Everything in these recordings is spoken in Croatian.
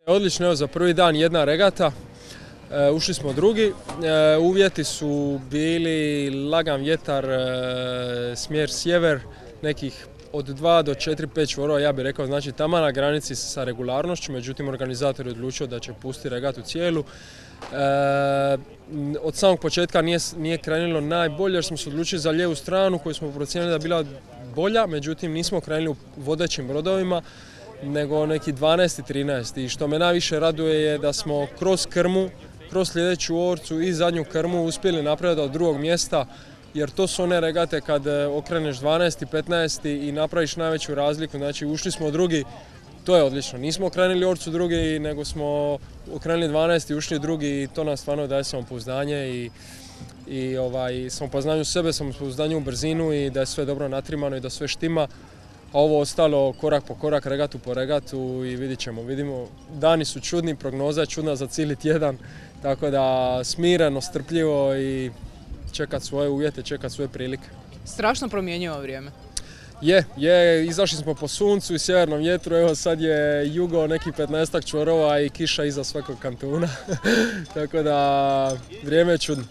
Odlično, evo za prvi dan jedna regata, ušli smo drugi, uvjeti su bili lagan vjetar, smjer sjever, nekih od 2 do 4-5 čvorova, ja bih rekao, znači taman na granici sa regularnošću, međutim organizator je odlučio da će pustiti regatu cijelu. Od samog početka nije krenilo najbolje jer smo se odlučili za lijevu stranu koju smo procijenili da je bila bolja, međutim nismo krenuli u vodećim brodovima, nego neki 12. i 13. I što me najviše raduje je da smo kroz krmu, kroz sljedeću orcu i zadnju krmu uspjeli napraviti od drugog mjesta, jer to su one regate kad okreneš 12. 15. i napraviš najveću razliku, znači ušli smo drugi, to je odlično. Nismo okrenuli orcu drugi, nego smo okrenuli 12. ušli drugi i to nam stvarno daje samopouzdanje i samopoznanju sebe, samopoznanju u brzinu i da je sve dobro natrimano i da sve štima. A ovo ostalo korak po korak, regatu po regatu i vidimo, dani su čudni, prognoza je čudna za cijeli tjedan, tako da smireno, strpljivo i čekat svoje uvjete, čekat svoje prilike. Strašno promjenjivo vrijeme. Izašli smo po suncu i sjevernom vjetru, evo sad je jugo nekih 15 čvorova i kiša iza svakog kantuna, tako da vrijeme je čudno.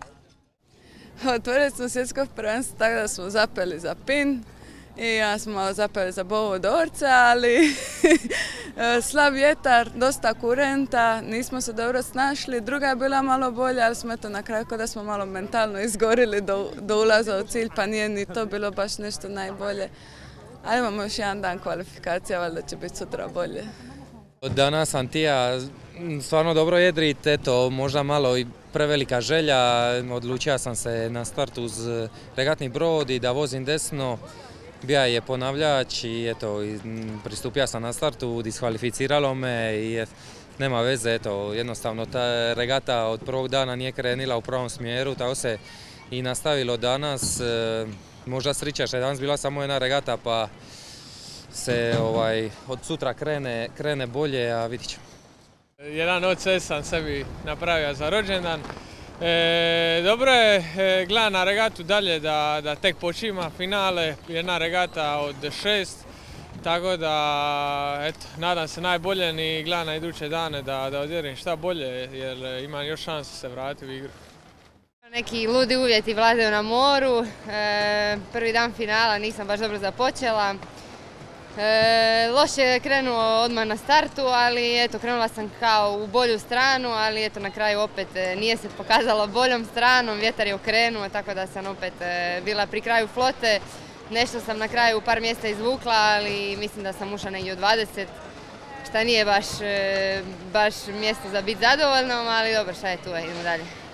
Otvorili smo svjetsko prvenstvo tako da smo zapeli za pin. I ja smo zapeli za bovo do orca, ali slab vjetar, dosta kurenta, nismo se dobro snašli. Druga je bila malo bolja, ali smo na kraju da smo malo mentalno izgorili do ulaza u cilj, pa nije ni to bilo baš nešto najbolje. Ali imamo još jedan dan kvalifikacija, valjda će biti sutra bolje. Danas Antija stvarno dobro jedrit, eto, možda malo i prevelika želja. Odlučio sam se na startu uz regatni brod i da vozim desno. Bija je ponavljač i eto, pristupio sam na startu, diskvalificiralo me i nema veze, eto, jednostavno ta regata od prvog dana nije krenila u pravom smjeru, tako se i nastavilo danas. Možda sreća što je danas bila samo jedna regata pa se od sutra krene bolje, a vidit ćemo. Jedan OC sam sebi napravio za rođendan. Dobro je gledati na regatu dalje da tek počima finale, jedna regata od 6, tako da eto, nadam se najbolje i gledam na iduće dane da odjerim šta bolje jer imam još šanse se vratiti u igru. Neki ludi uvjeti vladaju na moru, prvi dan finala nisam baš dobro započela. Loše je krenuo odmah na startu, ali eto, krenula sam kao u bolju stranu, ali eto, na kraju opet nije se pokazalo boljom stranom, vjetar je okrenuo, tako da sam opet bila pri kraju flote. Nešto sam na kraju u par mjesta izvukla, ali mislim da sam ušla negdje u 20, šta nije baš mjesto za biti zadovoljnom, ali dobro, šta je tu, idemo dalje.